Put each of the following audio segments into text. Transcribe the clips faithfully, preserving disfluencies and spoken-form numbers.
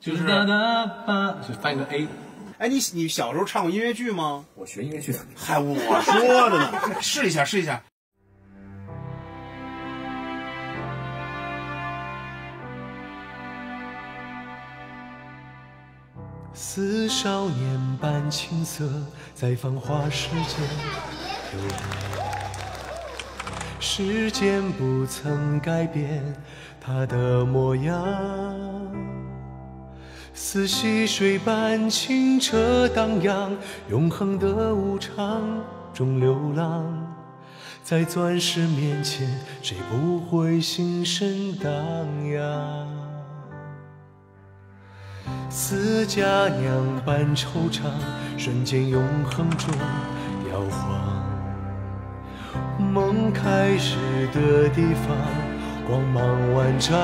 就是哒哒吧，就翻一个 A。 哎，你你小时候唱过音乐剧吗？ 我学音乐剧的。 嗨，我说的呢，试一下，试一下。 似少年般青涩，在繁华世间流浪。时间不曾改变他的模样，似溪水般清澈荡漾，永恒的无常中流浪。在钻石面前，谁不会心神荡漾？似佳酿般惆怅，瞬间永恒中摇晃。梦开始的地方，光芒万丈，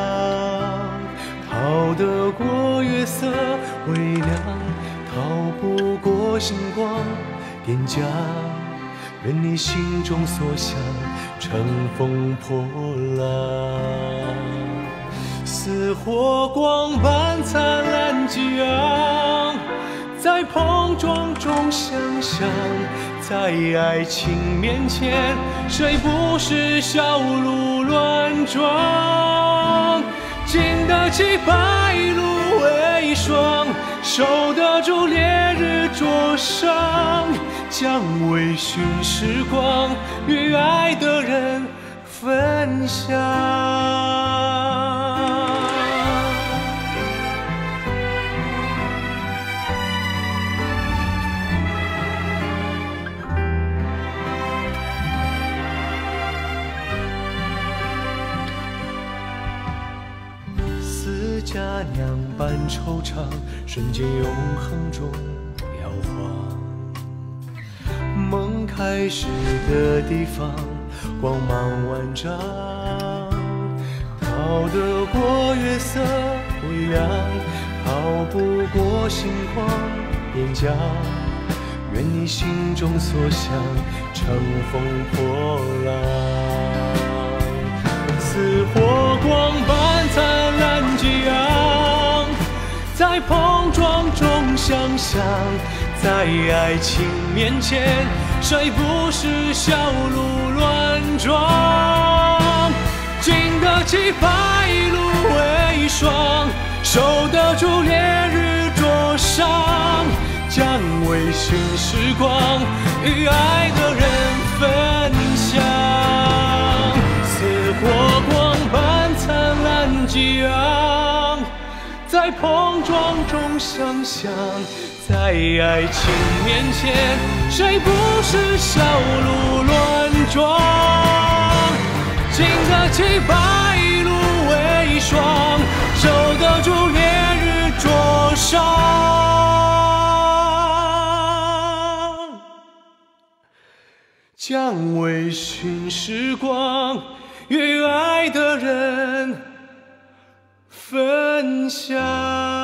逃得过月色微凉，逃不过星光点将。愿你心中所想，乘风破浪。似火光般灿烂激昂，在碰撞中想象，在爱情面前，谁不是小鹿乱撞？经得起白露为霜，受得住烈日灼伤，将微醺时光与爱的人分享。佳酿般惆怅，瞬间永恒中摇晃。梦开始的地方，光芒万丈，逃得过月色微凉，逃不过星光点将。愿你心中所想，乘风破浪。似火光般灿烂激昂，在碰撞中想象，在爱情面前，谁不是小鹿乱撞？经得起白露为霜，受得住烈日灼伤，将微醺时光与爱的人分享。似火光般灿烂激昂，在碰撞中想象，在爱情面前，谁不是小鹿乱撞？经得起白露为霜，受得住烈日灼伤，将微醺时光与爱的人分享。